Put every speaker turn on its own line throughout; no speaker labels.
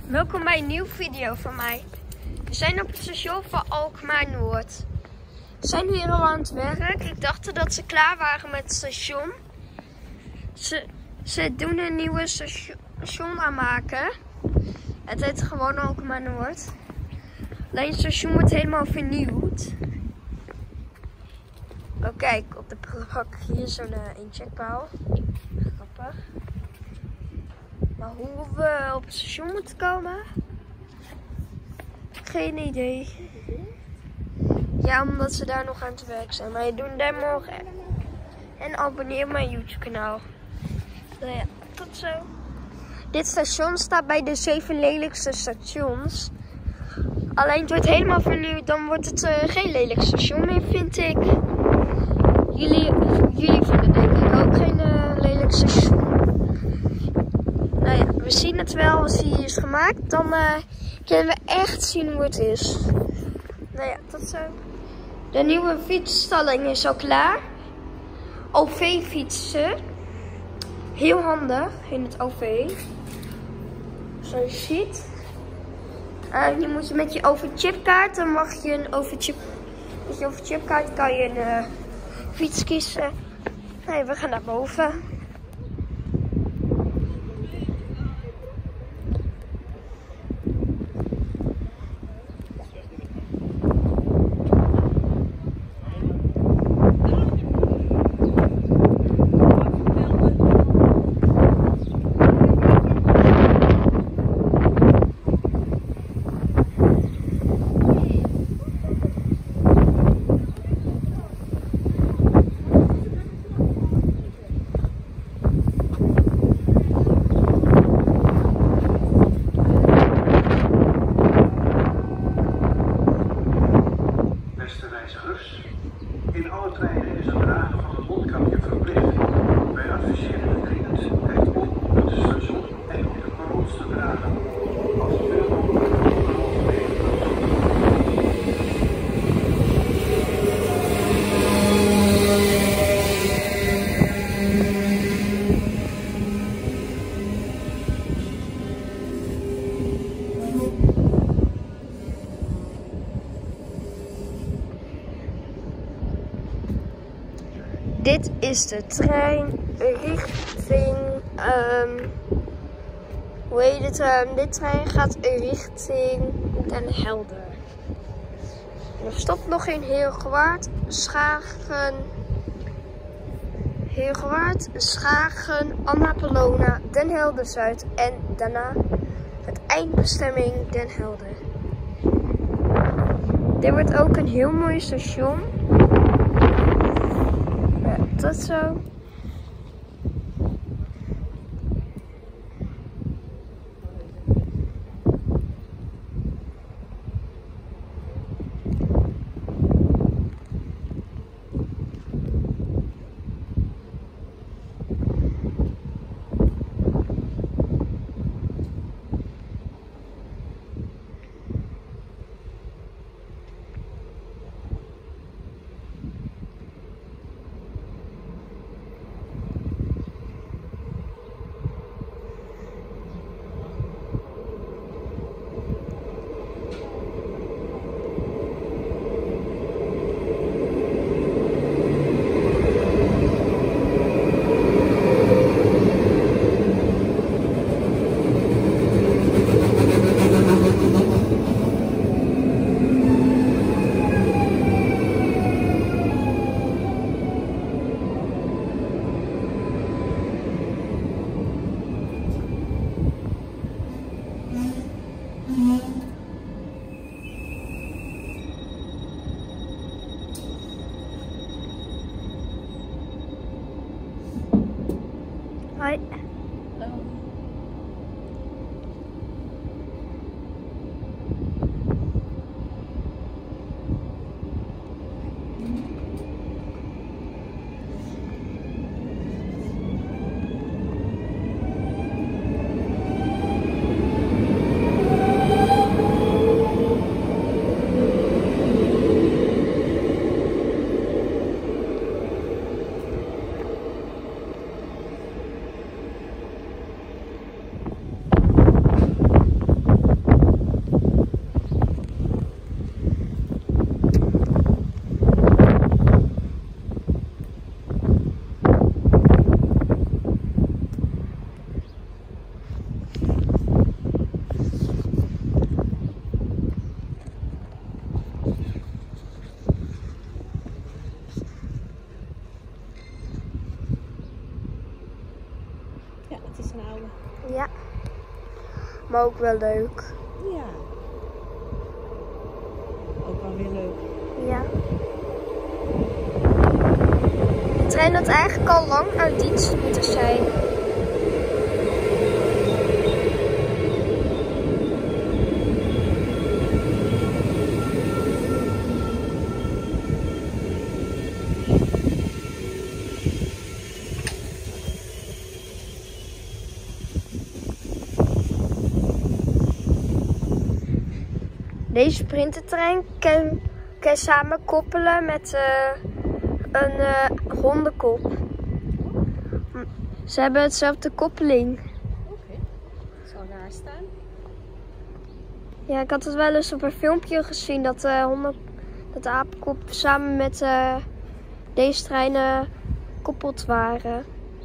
Welkom bij een nieuwe video van mij. We zijn op het station van Alkmaar Noord. We zijn hier al aan het werk. Ik dacht dat ze klaar waren met het station. Ze doen een nieuwe station aanmaken. Het heet gewoon Alkmaar Noord. Alleen het station wordt helemaal vernieuwd. Oh kijk, op de plak hier zo'n incheckpaal. Grappig. Maar hoe we op het station moeten komen? Geen idee. Ja, omdat ze daar nog aan het werk zijn. Maar je doet daar morgen. En abonneer op mijn YouTube kanaal. Nou ja, tot zo. Dit station staat bij de 7 lelijkste stations. Alleen het wordt helemaal vernieuwd. Dan wordt het geen lelijk station meer, vind ik. Jullie vinden denk ik ook geen lelijk station. Nou ja, we zien het wel als hij is gemaakt. Dan kunnen we echt zien hoe het is. Nou ja, tot zo. De nieuwe fietsstalling is al klaar. OV-fietsen. Heel handig in het OV. Zoals je ziet. Je moet je met je overchipkaart, dan mag je een overchip. Met je overchipkaart kan je een fiets kiezen. Nee, we gaan naar boven.
In alle treinen is het dragen van het mondkapje verplicht. Wij adviseren dringend het op het station en op de perrons te dragen. Als het veel mogelijk op de perrons
Dit is de trein richting, hoe heet het? Dit trein gaat richting Den Helder. En er stopt nog in Heergewaard, Schagen, Annapolona, Den Helder Zuid en daarna het eindbestemming Den Helder. Dit wordt ook een heel mooi station. Tot zo. Hoi.
Hallo.
maar ook wel leuk.
Ja. Ook wel weer leuk.
Ja. De trein had eigenlijk al lang uit dienst moeten zijn. Deze sprintertrein kan je samen koppelen met een hondenkop. Ze hebben hetzelfde koppeling.
Oké. Het zal raar staan.
Ja, ik had het wel eens op een filmpje gezien dat dat de apenkop samen met deze treinen gekoppeld waren.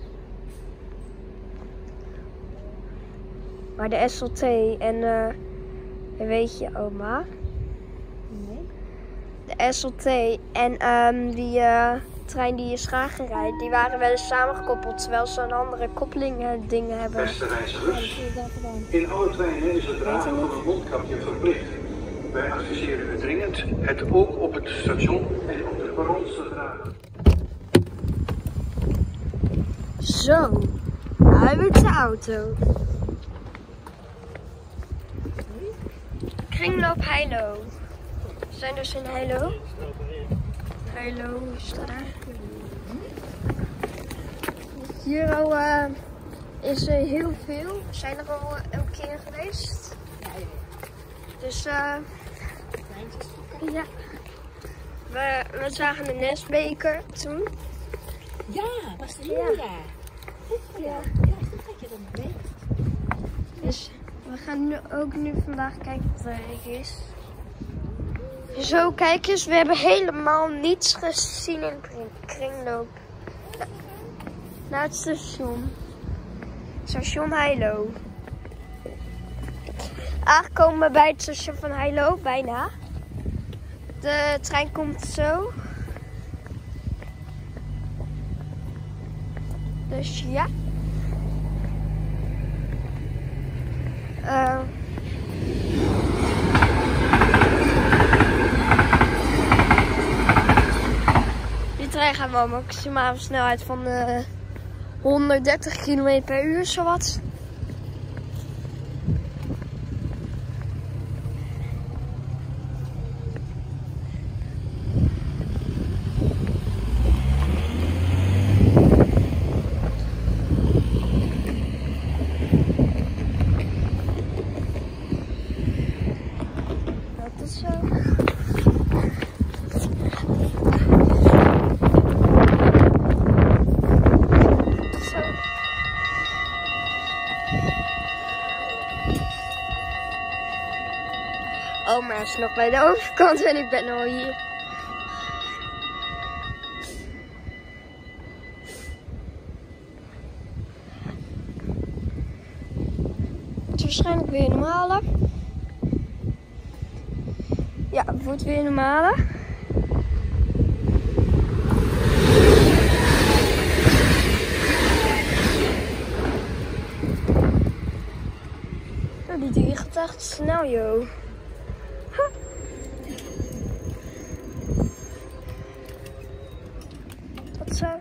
Maar de SLT en weet je oma?
Nee.
De SLT en die trein die in Schagen rijdt, die waren wel eens samengekoppeld, terwijl ze een andere koppeling dingen hebben.
Beste reizigers,
Wat is dat gedaan?
in alle treinen is het dragen van een mondkapje verplicht. Wij adviseren u dringend het ook op het station en op de perrons te dragen.
Zo, uit de auto. Kringloop Heilo. We zijn dus in Heilo. Heilo is daar. Hier al is er heel veel. We zijn er al een keer geweest. Dus ja. We zagen de Nesbeker toen.
Ja, was het hier?
Ja.
Ja.
Ja.
Ja, goed dat je dat weet.
Dus we gaan nu vandaag kijken wat er is. Zo, kijk eens, we hebben helemaal niets gezien in kringloop. Naar het station. Station Heilo. Aangekomen bij het station van Heilo, bijna. De trein komt zo. Dus ja. Die trein gaat wel maximale snelheid van 130 km per uur, zowat. Dat is zo. Oma is nog bij de overkant en ik ben al hier. Het is waarschijnlijk weer normale. Ja, het wordt weer normale. Oh, die gaat echt snel, joh. Wat zo?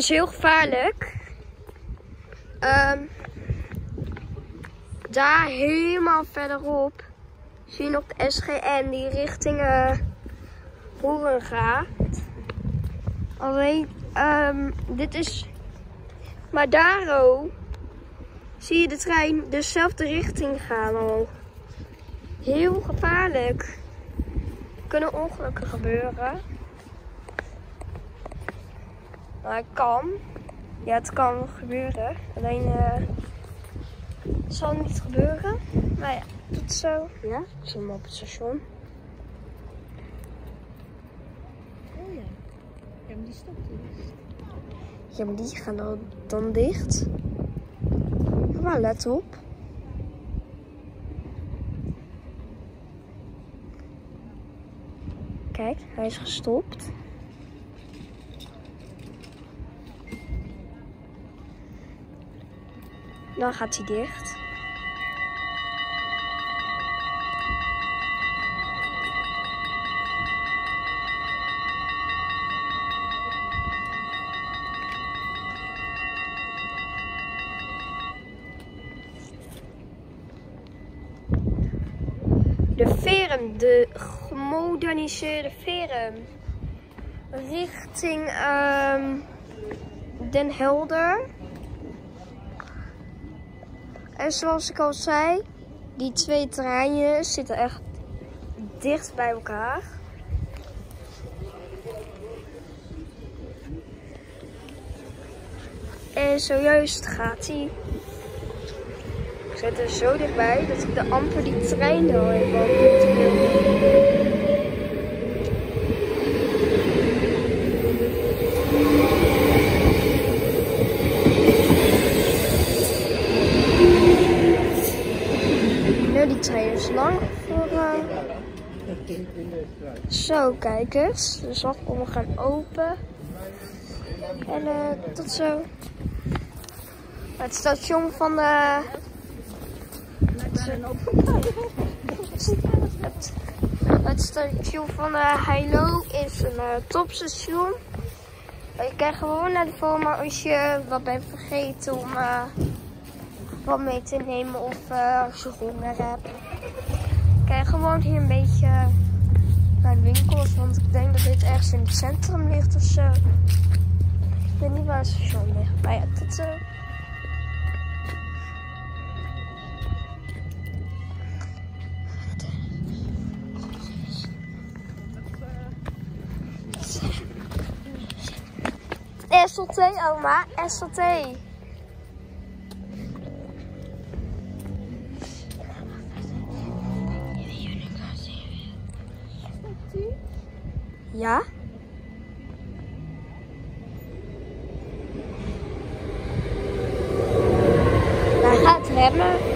is heel gevaarlijk. Daar helemaal verderop zie je nog de SGN die richting Horen gaat. Alleen, dit is... Maar daar ook zie je de trein dezelfde richting gaan al. Heel gevaarlijk. Er kunnen ongelukken gebeuren. Maar het kan. Ja, het kan gebeuren. Alleen het zal niet gebeuren. Maar ja, tot zo. Ja, ik zie hem op het station.
Oh ja. Ja, maar die stopt dus.
Ja, maar die gaan dan dicht. Maar let op. Kijk, hij is gestopt. Dan gaat hij dicht. De Verum, de gemoderniseerde Verum. Richting Den Helder. En zoals ik al zei, die twee treinen zitten echt dicht bij elkaar. En zojuist gaat hij. Ik zit er zo dichtbij dat ik de amper die trein al heb. Die trein is lang voor. Zo, kijk eens. De zandkommen gaan open. En tot zo. Het station van de. Het station van Heilo is een topstation. Je krijgt gewoon naar de Voma als je wat bent vergeten om wat mee te nemen of als je honger hebt. Kijk gewoon hier een beetje naar de winkels, want ik denk dat dit ergens in het centrum ligt of zo. Ik weet niet waar het station ligt, maar ja, tot zo. SLT, oma, SLT. Ja? Hij gaat remmen.